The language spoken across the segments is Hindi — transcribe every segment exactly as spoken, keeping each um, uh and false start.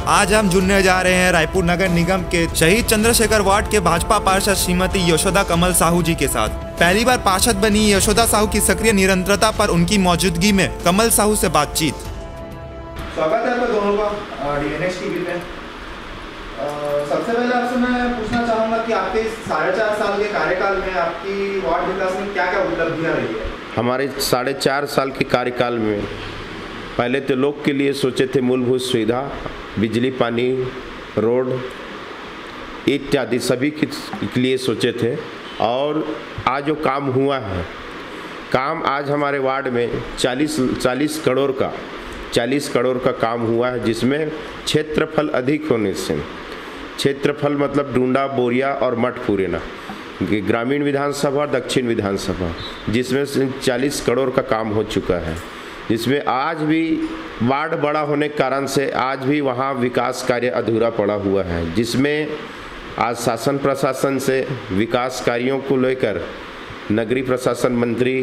आज हम जुड़ने जा रहे हैं रायपुर नगर निगम के शहीद चंद्रशेखर वार्ड के भाजपा पार्षद श्रीमती यशोदा कमल साहू जी के साथ। पहली बार पार्षद बनी यशोदा साहू की सक्रिय निरंतरता पर उनकी मौजूदगी में कमल साहू से बातचीत। स्वागत है आपका दोनों का डीएनएक्स टीवी पे। सबसे पहले आपसे मैं पूछना चाहूँगा कि आपके साढ़े चार साल के कार्यकाल में आपकी वार्ड विकास में क्या क्या उपलब्धियाँ रही है? हमारे साढ़े चार साल के कार्यकाल में पहले तो लोग के लिए सोचे थे मूलभूत सुविधा, बिजली, पानी, रोड इत्यादि सभी के लिए सोचे थे। और आज जो काम हुआ है, काम आज हमारे वार्ड में चालीस चालीस करोड़ का चालीस करोड़ का काम हुआ है, जिसमें क्षेत्रफल अधिक होने से, क्षेत्रफल मतलब डूंडा, बोरिया और मठपुरेना ग्रामीण विधानसभा और दक्षिण विधानसभा, जिसमें चालीस करोड़ का काम हो चुका है। जिसमें आज भी वार्ड बड़ा होने के कारण से आज भी वहाँ विकास कार्य अधूरा पड़ा हुआ है, जिसमें आज शासन प्रशासन से विकास कार्यों को लेकर नगरीय प्रशासन मंत्री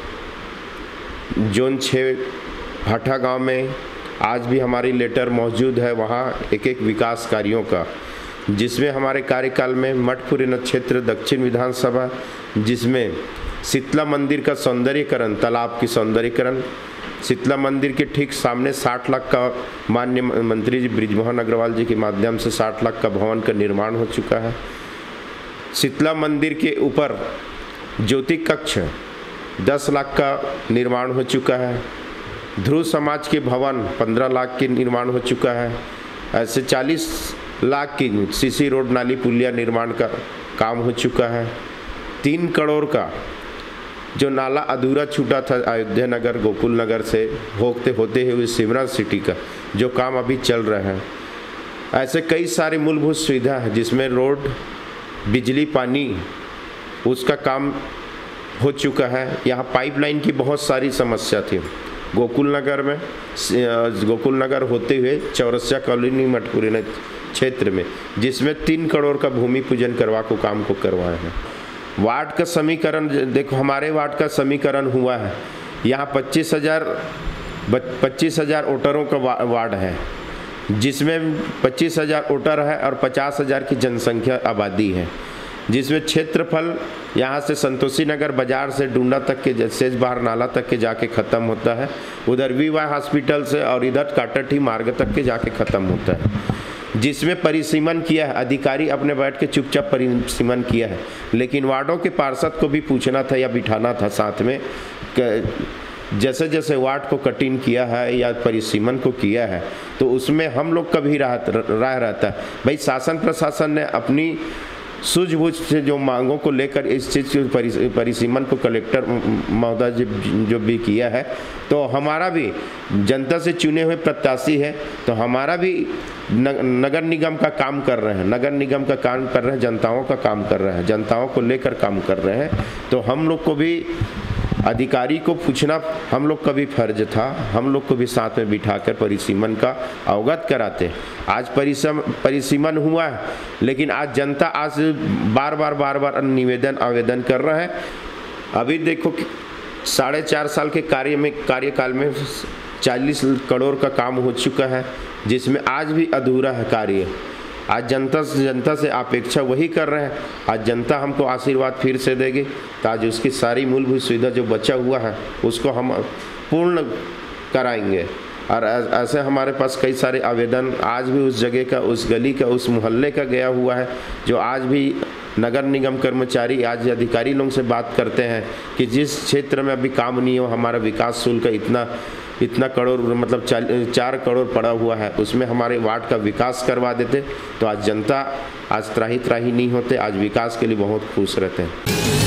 जोन छः भाठा गांव में आज भी हमारी लेटर मौजूद है, वहाँ एक एक विकास कार्यों का, जिसमें हमारे कार्यकाल में मठपुरेना क्षेत्र दक्षिण विधानसभा, जिसमें शीतला मंदिर का सौंदर्यीकरण, तालाब की सौंदर्यीकरण, शीतला मंदिर के ठीक सामने साठ लाख का माननीय मंत्री जी बृजमोहन अग्रवाल जी के माध्यम से साठ लाख का भवन का निर्माण हो चुका है। शीतला मंदिर के ऊपर ज्योति कक्ष दस लाख का निर्माण हो चुका है। ध्रुव समाज के भवन पंद्रह लाख के निर्माण हो चुका है। ऐसे चालीस लाख की सीसी रोड, नाली, पुलिया निर्माण का काम हो चुका है। तीन करोड़ का जो नाला अधूरा छूटा था अयोध्या नगर, गोकुल नगर से होते होते हुए सिमरा सिटी का जो काम अभी चल रहा है। ऐसे कई सारे मूलभूत सुविधा है, जिसमें रोड, बिजली, पानी, उसका काम हो चुका है। यहाँ पाइपलाइन की बहुत सारी समस्या थी गोकुल नगर में, गोकुल नगर होते हुए चौरसिया कॉलोनी मठपुरेना क्षेत्र में, जिसमें तीन करोड़ का भूमि पूजन करवा को काम को करवाए हैं। वार्ड का समीकरण देखो, हमारे वार्ड का समीकरण हुआ है, यहाँ पच्चीस हजार पच्चीस हजार वोटरों का वा, वार्ड है, जिसमें पच्चीस हजार वोटर है और पचास हजार की जनसंख्या आबादी है, जिसमें क्षेत्रफल यहाँ से संतोषी नगर बाजार से डूंडा तक के सेज बाहर नाला तक के जाके ख़त्म होता है, उधर वी वाई हॉस्पिटल से और इधर काटठी मार्ग तक के जाके ख़त्म होता है, जिसमें परिसीमन किया है। अधिकारी अपने बैठ के चुपचाप परिसीमन किया है, लेकिन वार्डों के पार्षद को भी पूछना था या बिठाना था साथ में, जैसे जैसे वार्ड को कटिंग किया है या परिसीमन को किया है, तो उसमें हम लोग का भी राह राह रहता है। भाई सासन प्रशासन ने अपनी सूझबूझ से जो मांगों को लेकर इस चीज़ के परिसीमन को कलेक्टर महोदय जी जो भी किया है, तो हमारा भी जनता से चुने हुए प्रत्याशी है, तो हमारा भी नगर निगम का काम कर रहे हैं, नगर निगम का काम कर रहे हैं, जनताओं का काम कर रहे हैं, जनताओं को लेकर काम कर रहे हैं। तो हम लोग को भी अधिकारी को पूछना हम लोग का भी फर्ज था, हम लोग को भी साथ में बिठाकर परिसीमन का अवगत कराते। आज परिसम परिसीमन हुआ है, लेकिन आज जनता आज बार बार बार बार निवेदन आवेदन कर रहा है। अभी देखो कि साढ़े चार साल के कार्य में कार्यकाल में चालीस करोड़ का काम हो चुका है, जिसमें आज भी अधूरा है कार्य। आज जनता से जनता से अपेक्षा वही कर रहे हैं, आज जनता हमको आशीर्वाद फिर से देगी, तो आज उसकी सारी मूलभूत सुविधा जो बचा हुआ है उसको हम पूर्ण कराएंगे। और ऐसे हमारे पास कई सारे आवेदन आज भी उस जगह का, उस गली का, उस मोहल्ले का गया हुआ है, जो आज भी नगर निगम कर्मचारी आज अधिकारी लोगों से बात करते हैं कि जिस क्षेत्र में अभी काम नहीं हो, हमारा विकास शुल्क इतना इतना करोड़ मतलब चार करोड़ पड़ा हुआ है, उसमें हमारे वार्ड का विकास करवा देते, तो आज जनता आज त्राही त्राही नहीं होते, आज विकास के लिए बहुत खुश रहते हैं।